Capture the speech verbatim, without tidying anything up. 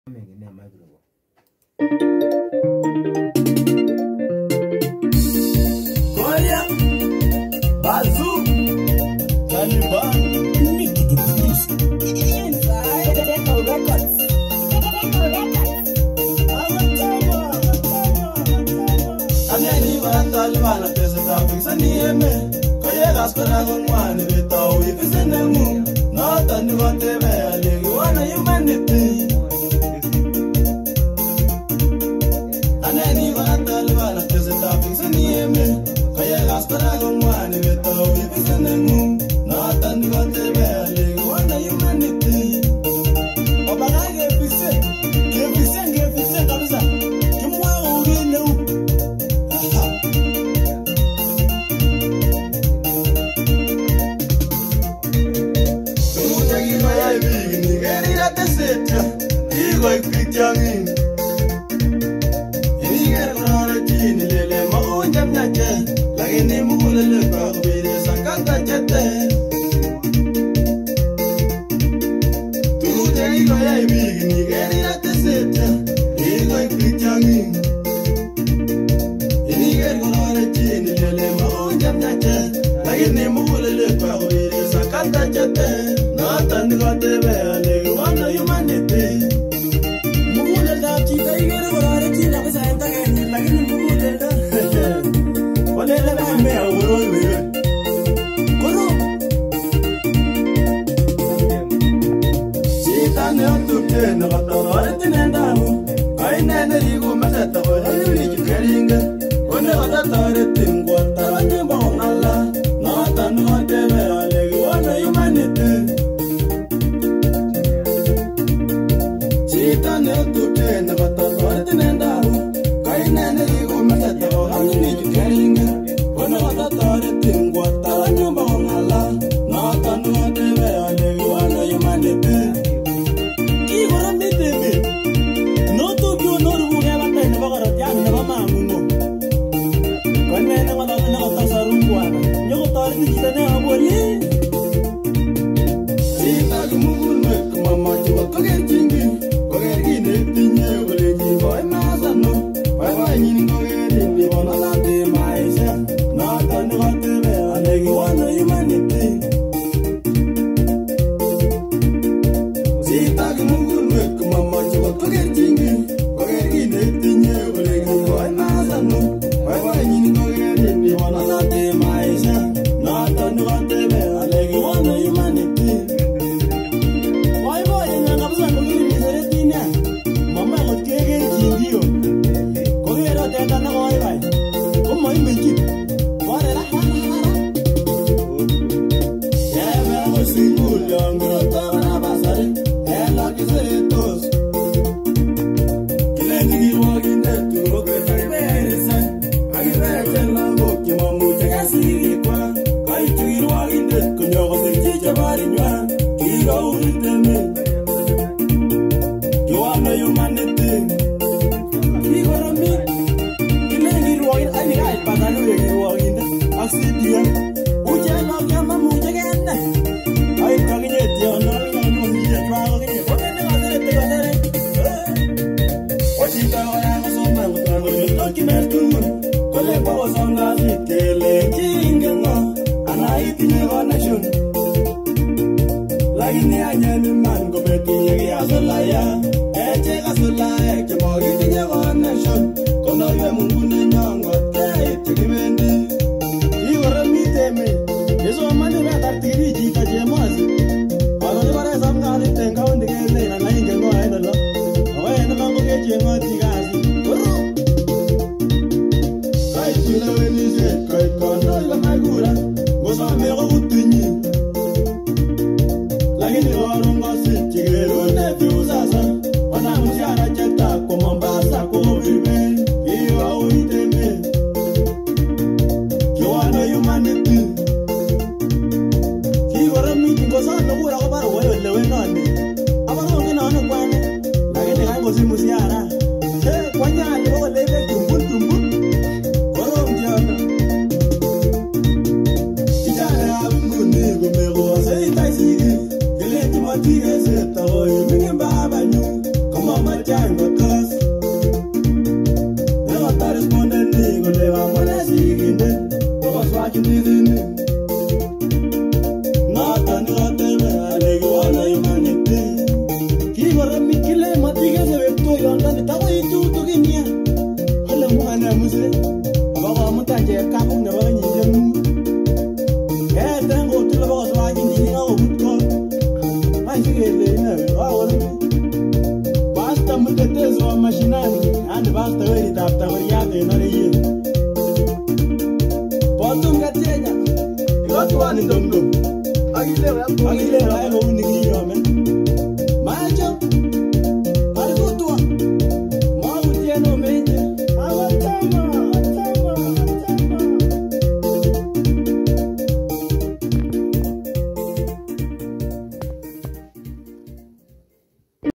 Goya, Bazoo, Taliban, Nicky the Beast, Inside Deco Records, Deco Records. Anani ba Taliban pesa ta fixa ni eme, koye gaskara gonwani betao ifisenemu, no tani batebe alegi wana humanity. Anani ba Taliban pesa ta fixa ni eme, koye gaskara gonwani betao ifisenemu, no tani batebe alegi wana humanity. Obagage fixe, ke fixe ke fixe kabisa, kimwa urine. Like Pitangin, you get on a gene, Lele, Maun Jamnate, like in the Mula, probably the Sakata Jete. Two days I begin, you get it at the center, you like Pitangin. You get on a gene, Lele, Maun Jamnate, like in the Mula, probably the Sakata Jete. Not under the bear, they want humanity. Come on, chang kotos. Nekota responden ni kole kamune sigindet kokoswachin titini. Noton nikotebe ale kiwole imanit. Kikoremik kile matikese weptoyondoni takoitutukin nia. Kole mukane muse abakomutan chepkabuk nebo kenyisiek mut. Keeten kotule bokoswachin titini akobut kot. Wany sikele ine kakoremik. Pasta mtetezi wa mashinani, yani pasta weritab takoriat en oreyen. Botum Katienya, ikotwon indongdong. Akile